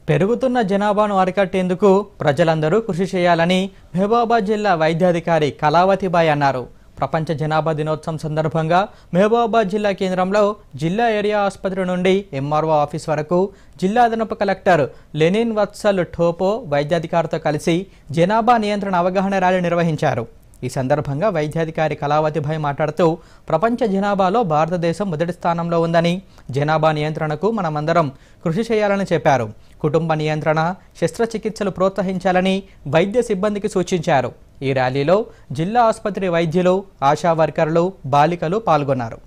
పెరుగుతున్న జనాభాను అరికట్టేందుకు ప్రజలందరూ కృషి చేయాలని మహబూబాబాద్ జిల్లా వైద్యాధికారి కళావతిబాయి అన్నారు. ప్రపంచ జనాభా దినోత్సవం సందర్భంగా మహబూబాబాద్ జిల్లా కేంద్రంలో జిల్లా ఏరియా ఆసుపత్రి నుండి ఎంఆర్ఓ ఆఫీస్ వరకు జిల్లా అదనపు కలెక్టర్ లెనిన్ వత్సల్ ఠోపో వైద్యాధికారితో కలిసి జనాభా నియంత్రణ అవగాహన ర్యాలీ నిర్వహించారు. ఈ సందర్భంగా వైద్యాధికారి కళావతిబాయి మాట్లాడుతూ ప్రపంచ జనాభాలో భారతదేశం మొదటి స్థానంలో ఉందని, జనాభా నియంత్రణకు మనమందరం కృషి చేయాలని చెప్పారు. కుటుంబ నియంత్రణ, శస్త్రచికిత్సలు ప్రోత్సహించాలని వైద్య సిబ్బందికి సూచించారు. ఈ ర్యాలీలో జిల్లా ఆసుపత్రి వైద్యులు, ఆశా వర్కర్లు, బాలికలు పాల్గొన్నారు.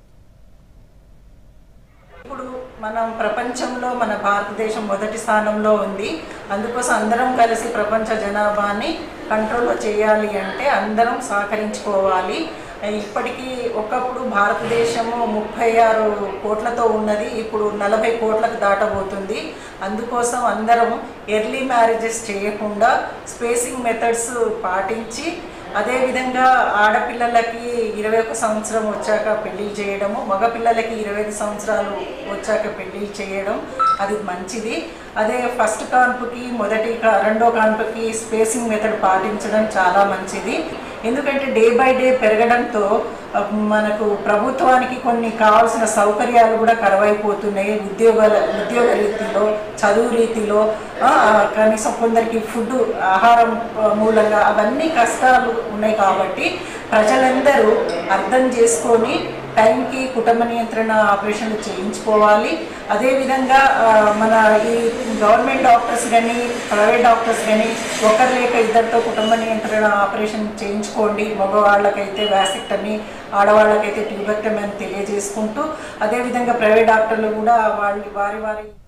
మనం ప్రపంచంలో మన భారతదేశం మొదటి స్థానంలో ఉంది. అందుకోసం అందరం కలిసి ప్రపంచ జనాభాని కంట్రోల్లో చేయాలి అంటే అందరం సహకరించుకోవాలి. ఇప్పటికీ ఒకప్పుడు భారతదేశము 36 కోట్లతో ఉన్నది, ఇప్పుడు 40 కోట్లకు దాటబోతుంది. అందుకోసం అందరం ఎర్లీ మ్యారేజెస్ చేయకుండా స్పేసింగ్ మెథడ్స్ పాటించి, అదేవిధంగా ఆడపిల్లలకి 21 సంవత్సరం వచ్చాక పెళ్లి చేయడము, మగపిల్లలకి 25 సంవత్సరాలు వచ్చాక పెళ్లి చేయడం అది మంచిది. అదే ఫస్ట్ కాన్పుకి రెండో కాన్పుకి స్పేసింగ్ మెథడ్ పాటించడం చాలా మంచిది. ఎందుకంటే డే బై డే పెరగడంతో మనకు ప్రభుత్వానికి కొన్ని కావాల్సిన సౌకర్యాలు కూడా కరువైపోతున్నాయి. ఉద్యోగ రీతిలో, చదువు రీతిలో, కనీసం కొందరికి ఫుడ్, ఆహారం మూలంగా అవన్నీ కష్టాలు ఉన్నాయి. కాబట్టి ప్రజలందరూ అర్థం చేసుకొని టైంకి కుటుంబ నియంత్రణ ఆపరేషన్లు చేయించుకోవాలి. అదేవిధంగా మన ఈ గవర్నమెంట్ డాక్టర్స్ కానీ ప్రైవేట్ డాక్టర్స్ కానీ ఒకరు లేక ఇద్దరితో కుటుంబ నియంత్రణ ఆపరేషన్ చేయించుకోండి. మగవాళ్ళకైతే వ్యాసెక్టమీ, ఆడవాళ్ళకైతే ట్యూబెక్టమీ అని తెలియజేసుకుంటూ, అదేవిధంగా ప్రైవేట్ డాక్టర్లు కూడా వారి